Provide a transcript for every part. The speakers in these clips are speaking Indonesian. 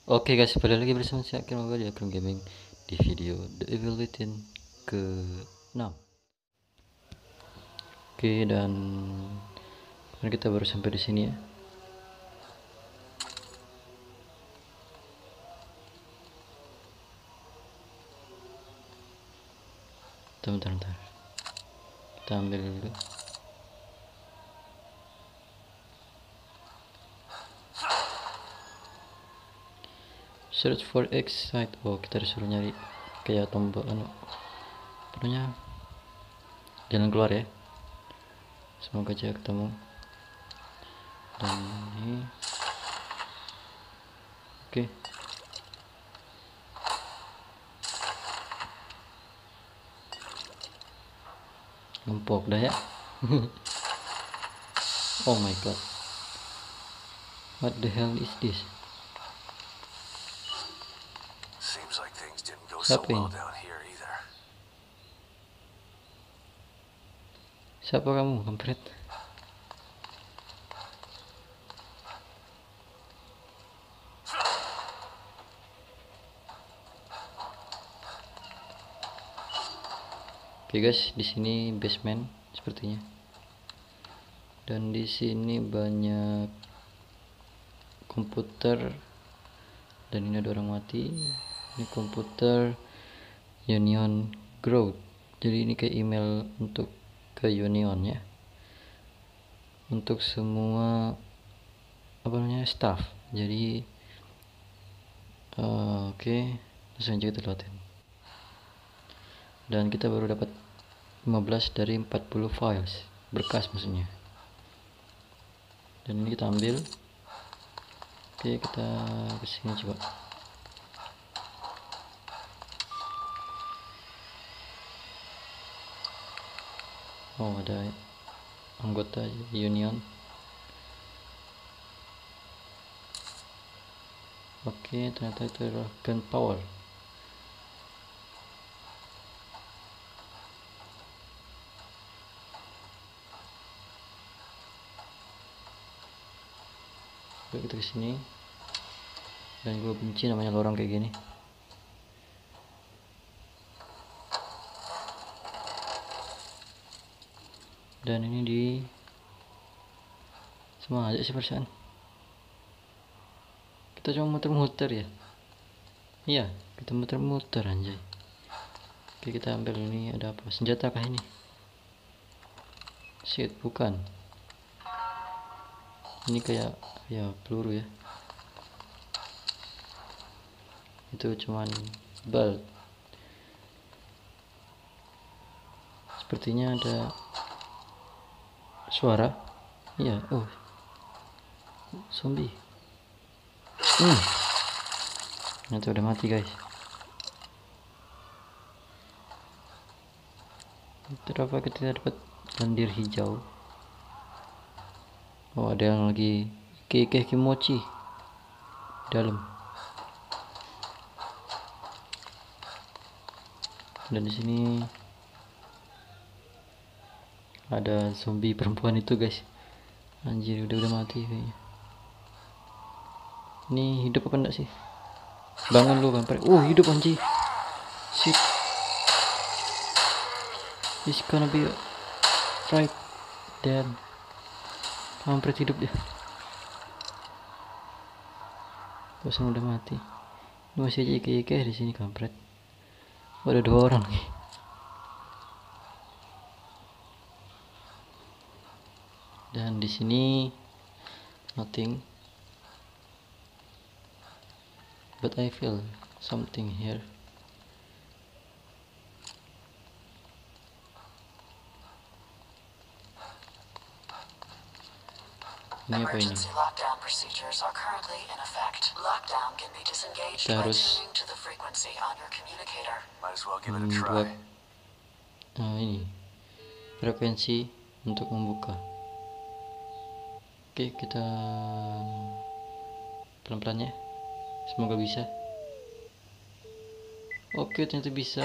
Oke guys, balik lagi bersama saya Akil Mobile di Akram Gaming di video The Evil Within ke-6. Oke, dan kemarin kita baru sampai di sini ya. Bentar. Kita ambil dulu. Search for exit. Oh, kita disuruh nyari kayak tombol penuhnya jalan keluar ya. Semoga aja ketemu. Dan ini oke. Ngempok dah ya. Oh my god, what the hell is this? Siapa ini? Siapa kamu, kampret? Oke guys, di sini basement sepertinya. Dan di sini banyak komputer dan ini ada orang mati. Ini komputer Union Growth. Jadi ini kayak email untuk ke Union ya. Untuk semua apa namanya staff. Jadi oke, langsung aja kita lihatin. Dan kita baru dapat 15 dari 40 files, berkas maksudnya. Dan ini kita ambil. Oke, kita kesini coba. Oh, ada anggota Union. Oke, ternyata itu adalah gunpowder. Oke, kita kesini. Dan gue benci namanya lorong kayak gini. Dan ini di semua aja sih perasaan. Kita cuma muter-muter ya. Iya, kita muter-muter anjay. Oke, kita ambil ini. Ada apa? Senjata kah ini? Shit, bukan. Ini kayak ya peluru ya. Itu cuman bal. Sepertinya ada suara. Iya, oh. Zombie. Ternyata udah mati guys. Terapa kita dapat lendir hijau. Oh, ada yang lagi kekeh kimochi dalam. Dan di sini ada zombie perempuan itu guys. Anjir, udah mati kayaknya. Ini hidup apa enggak sih? Bangun lu kampret. Hidup anjir. Shit. This gonna be right. Dan kampret hidup dia. Bosan udah mati. Ini masih aja ike-ike di sini kampret. Ada 2 orang nih. Dan di sini nothing. But I feel something here. Ini apa ini? Kita harus membuat ini frekuensi untuk membuka. Oke, kita pelan-pelan ya. Semoga bisa. Oke, ternyata bisa.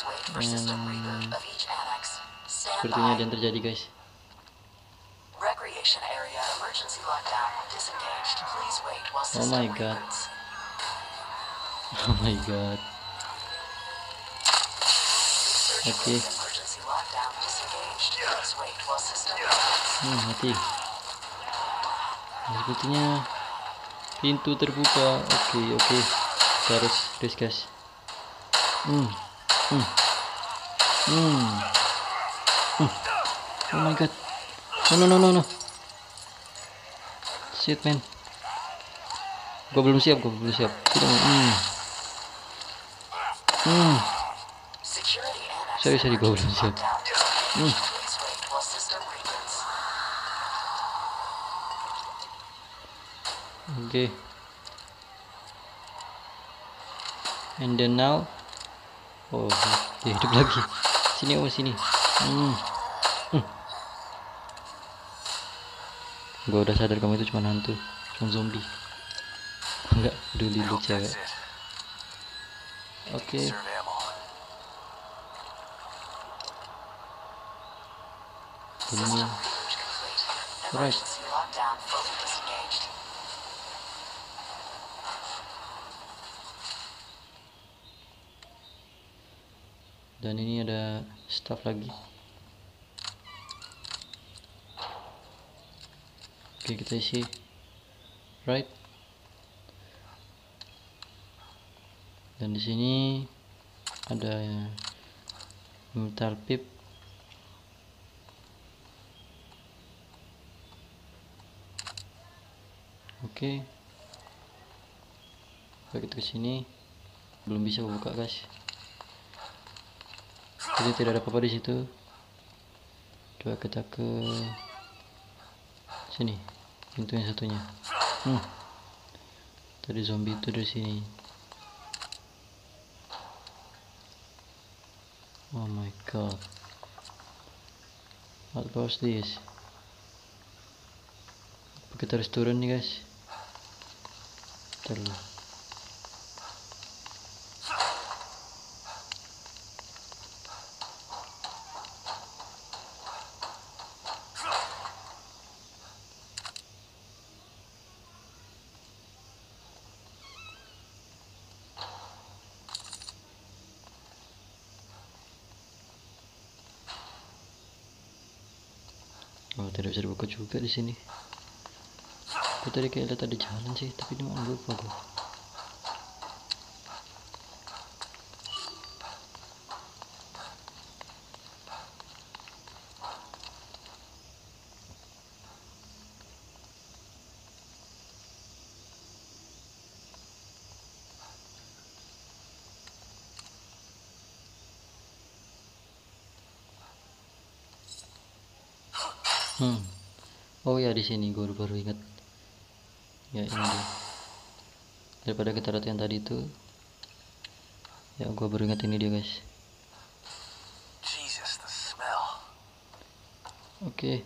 Sepertinya ada yang terjadi guys. investigation area emergency lockdown disengaged. Please wait while Oh system my god. reboots. Oh my god. Oke. Emergency lockdown disengaged. Please wait while system reboots. Mati. Sepertinya pintu terbuka. Oke. Kita harus race gas. Oh my god. No. Shit man. Gue belum siap. Sorry, gue belum siap. Oke. And then now, oh, dia hidup lagi. Sini. Gue udah sadar kamu itu cuma hantu, cuma zombie. Enggak peduli lu cewek. Oke. Ini. Alright. Dan ini ada staff lagi. Oke, kita isi. Right. Dan di sini ada metal pipe. Oke. Kita ke sini. Belum bisa buka, guys. Jadi tidak ada apa-apa di situ. Coba kita ke sini, pintu yang satunya. Tadi zombie itu dari sini. Oh my god, what was this? Kita harus turun nih guys. Terlalu. Oh, tidak bisa dibuka juga di sini. Aku tadi kayak lihat ada jalan sih, tapi di mana lupa gue. Oh ya, di sini gue baru ingat. Ya ini dia. Daripada kita lihat yang tadi itu, ya gue baru ingat ini dia guys. Jesus, the smell. Oke.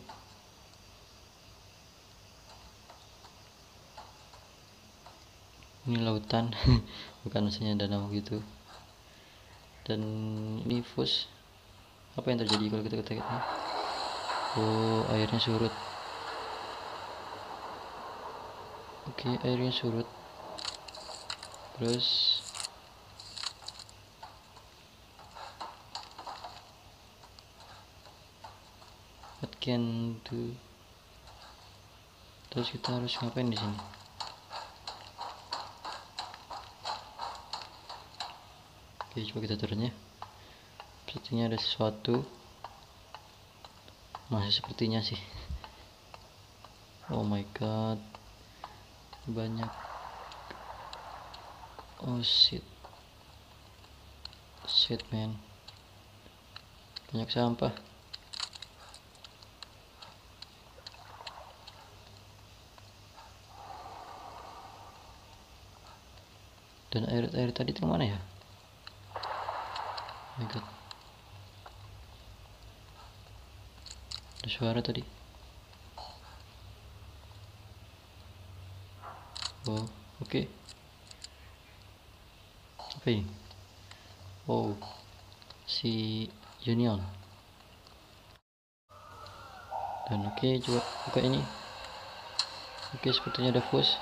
Ini lautan, bukan maksudnya danau gitu. Dan ini fuse. Apa yang terjadi kalau kita ketik-ketik? Oh, airnya surut. Oke, airnya surut. Terus what can do? Terus kita harus ngapain di sini? Oke, coba kita turun ya. Sepertinya ada sesuatu. Masih sepertinya sih. Oh my god, banyak. Oh shit man, banyak sampah. Dan air tadi itu mana ya? Oh my god, ada suara tadi. Oh oke. Apa ini? Oh, si Union. Dan oke, coba buka ini. Oke, sepertinya ada fuse.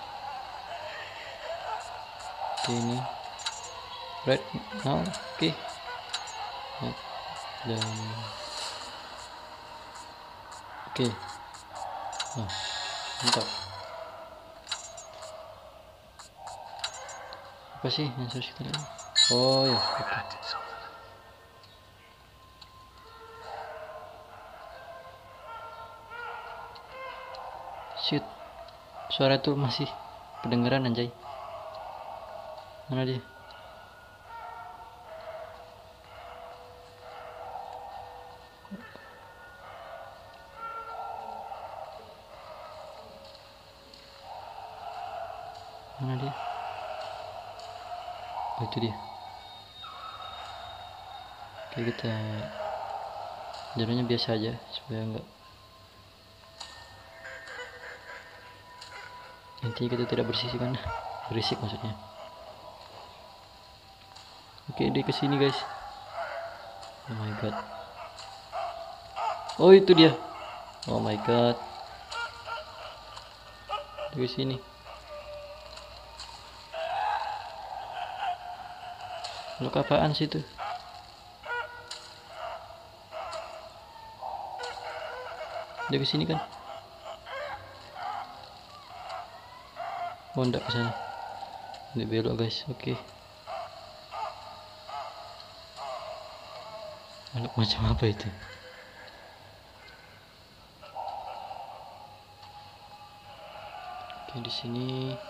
Oke, ini right now. Oke. Ya, dan oke. Nah, mantap. Apa sih yang harus kita lihat? Oh ya, oke. Shit, suara itu masih kedengeran anjay. Mana dia? Mana dia? Oh, itu dia. Oke, kita jalannya biasa aja supaya enggak, intinya kita tidak berisik maksudnya. Oke, dia kesini guys. Oh my god. Oh, itu dia. Oh my god, dia kesini. Lo apaan sih itu? Dia kesini kan? Oh, enggak ke sana. Ini belok guys. Oke. Makhluk macam apa itu? Oke, di sini.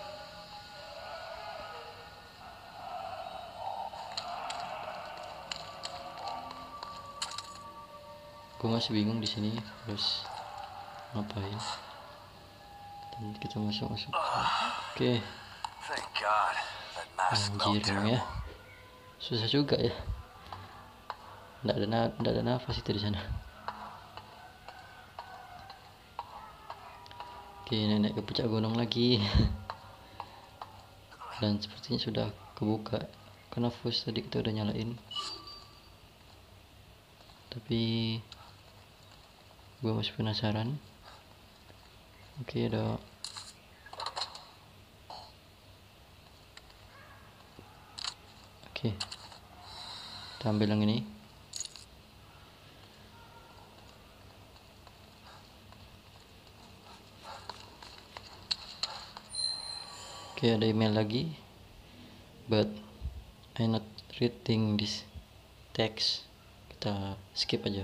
Gue masih bingung di sini harus ngapain. Dan kita masuk. Oke. Anjir ya. Susah juga ya. Nggak ada nafas itu di sana. Oke, naik ke puncak gunung lagi. Dan sepertinya sudah kebuka karena fuse tadi kita udah nyalain. Tapi gue masih penasaran. Oke, ada. Oke, kita ambil yang ini. Oke, ada email lagi, but I not reading this text. Kita skip aja.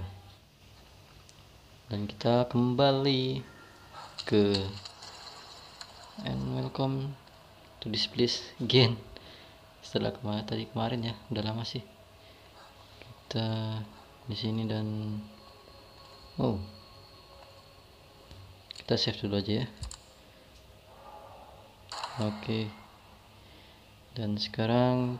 Dan kita kembali ke and welcome to this place again. Setelah kemarin ya, udah lama sih kita di sini. Dan oh, kita save dulu aja ya. Oke, dan sekarang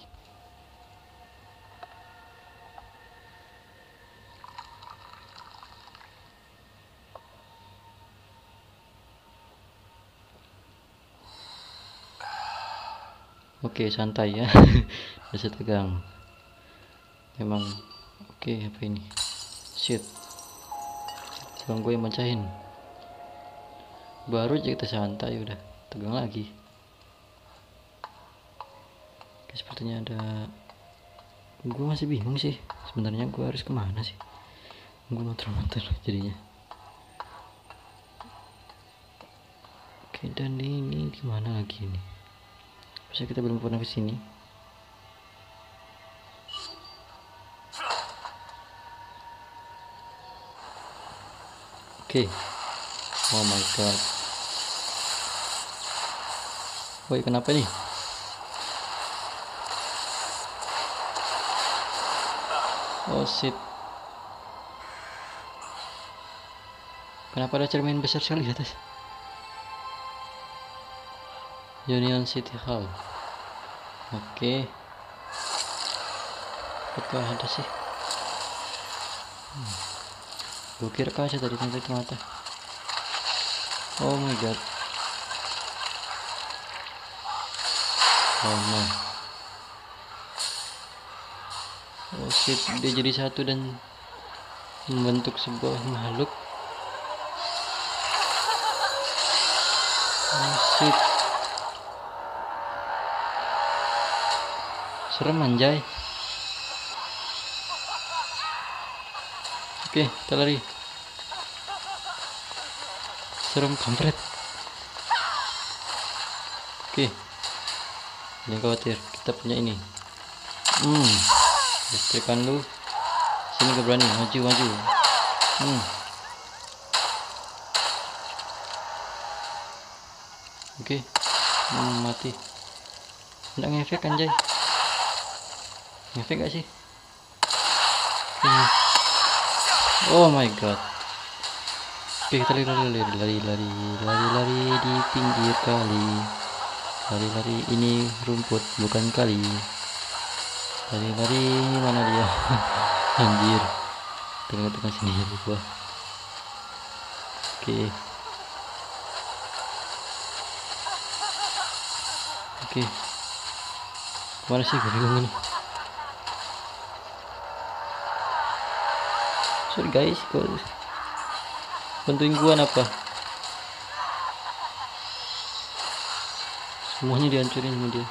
oke, santai ya. Masih tegang memang. Oke, apa ini? Shit, bang gue yang mencahin. Baru aja kita santai udah tegang lagi. Oke, sepertinya ada. Gue masih bingung sih sebenarnya gue harus kemana sih. Gue muter-muter jadinya. Oke, dan ini gimana lagi nih? Bisa kita belum pernah kesini. Oke. Oh my god. Woi, kenapa nih? Oh shit. Kenapa ada cermin besar sekali di atas? Union City Hall. Oke. Apakah ada sih? Gue kira kaca tadi sampai ke mata. Oh my god. Oh no. Oh shit, dia jadi satu dan membentuk sebuah makhluk. Oh shit, serem anjay. Oke, kita lari. Serem kampret. Oke, jangan khawatir, kita punya ini. Listrikan lu. Sini gak berani, maju. Oke, mati. Nggak ngefek anjay. Ngefek gak sih? Oh my god. Oke, kita lari di pinggir kali. Lari, ini rumput bukan kali. Lari, mana dia? Anjir, tengah-tengah sendiri gua. Oke, kemana sih, gue bingung ini. Sorry guys, bantuin gua apa? Semuanya dihancurin sama dia.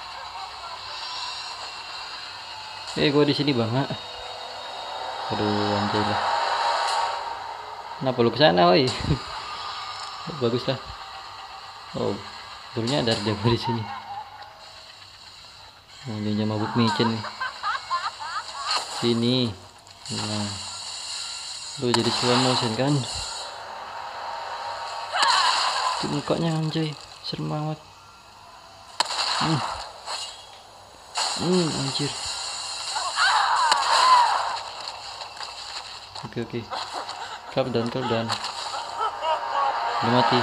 Gua di sini bang. Aduh anjay lah. Kenapa lu kesana woi? Bagus lah. Oh, baru nyadar dia di sini. Jangan mabuk micin nih. Sini. Nah, lu jadi slow motion kan? Tuh mukanya anjay, serem banget. Anjir. Oke. Calm down. Udah mati.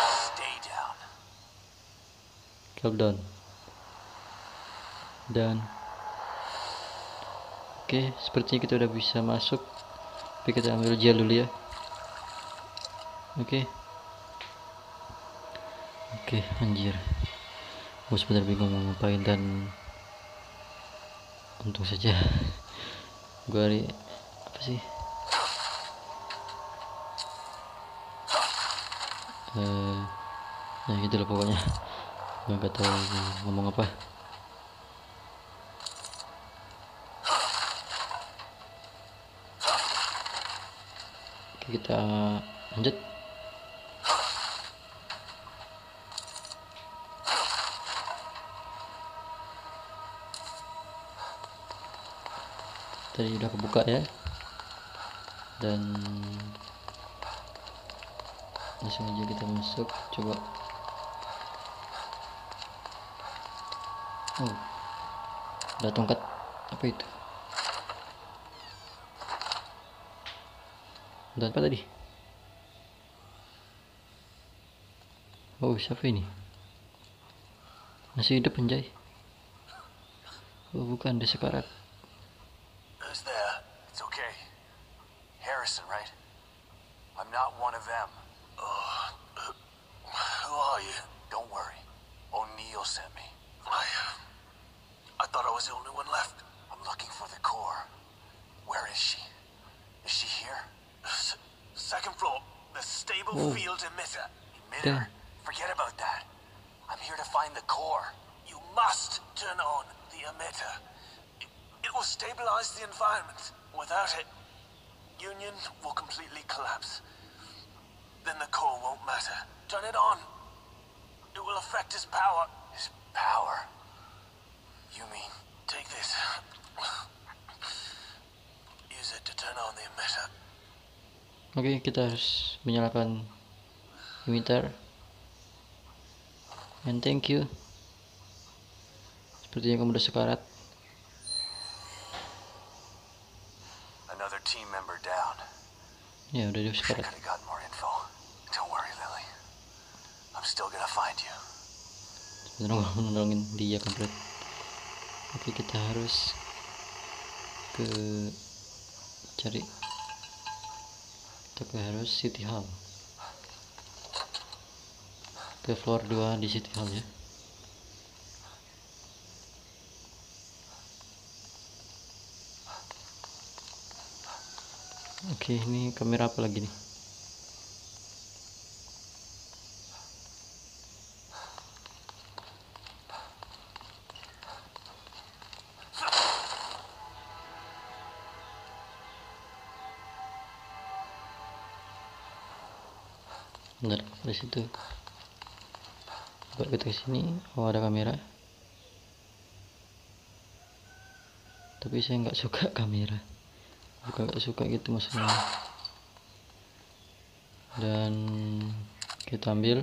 Calm down. Dan oke, sepertinya kita udah bisa masuk. Tapi kita ambil gel dulu ya. Oke, anjir. Gue sebenarnya bingung mau ngapain, dan untung saja gue apa sih? Ya gitu lah pokoknya. Gue gak tahu ngomong apa. Oke, kita lanjut. Tadi udah kebuka ya, dan langsung aja kita masuk. Coba. Oh, ada tongkat. Apa itu? Ada apa tadi? Oh, siapa ini? Masih hidup anjay. Oh bukan, dia sekarat. Who's there? It's okay. Harrison, right? I'm not one of them. Who are you? Don't worry. O'Neill sent me. I thought I was the only one left. I'm looking for the core. Where is she? Is she here? Second floor. The stable field emitter. Emitter? Forget about that. I'm here to find the core. You must turn on the emitter. It will stabilize the environment. Without it, Union will completely collapse. Then the core won't matter. Turn it on. It will affect his power. His power? You mean, take this. Use it to turn on the emitter. Oke, kita harus menyalakan emitter. And thank you. Sepertinya kamu udah sekarat. Another team member down. Ya, udah dia sekarat. Could have got more info. Don't worry, Lily. I'm still gonna find you. Sebenarnya gua menolongin dia kampret. Oke, kita harus harus City Hall. Ke floor 2 di City Hall ya. Oke, ini kamera apa lagi nih? Bentar, dari situ buat kita kesini. Oh, ada kamera, tapi saya nggak suka kamera, bukan nggak suka gitu maksudnya. Dan kita ambil.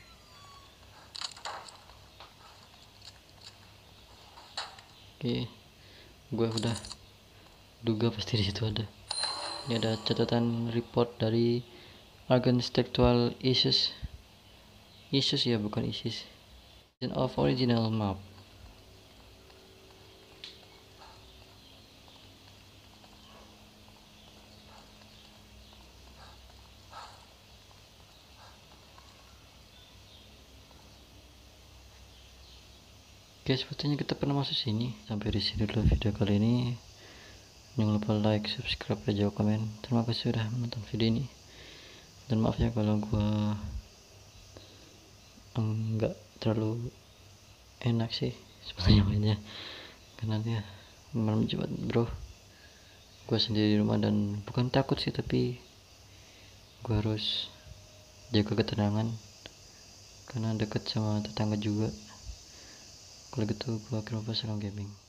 Oke, gue udah duga pasti di situ ada. Ini ada catatan report dari Argon's Textual Issues ya, bukan ISIS, of original map. Oke, sepertinya kita pernah masuk sini. Sampai di sini dulu video kali ini. Jangan lupa like, subscribe, dan jawab komen. Terima kasih sudah menonton video ini. Dan maaf ya kalau gua enggak terlalu enak sih sebenarnya mainnya, karena dia malam Jumat bro. Gua sendiri di rumah dan bukan takut sih, tapi gua harus jaga ketenangan karena dekat sama tetangga juga. Kalau gitu gua akhirnya salam gaming.